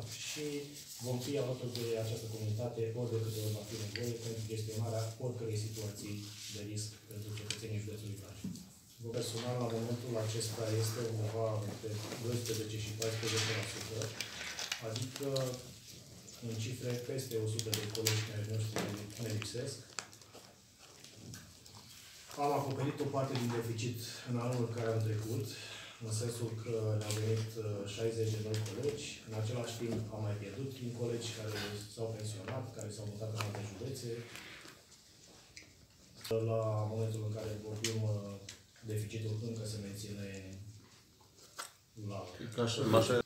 și vom fi alături de această comunitate ori de câte ori va fi nevoie pentru gestionarea oricărei situații de risc pentru cetățenii județului Vrancea. Personal, la momentul acesta este undeva între 12 și 14%, adică în cifre peste 100 de colegi care noștri ne lipsesc. Am acoperit o parte din deficit în anul care am trecut, în sensul că ne-au venit 60 de noi colegi. În același timp am mai pierdut din colegi care s-au pensionat, care s-au mutat în alte județe. La momentul în care vorbim, deficitul încă se menține la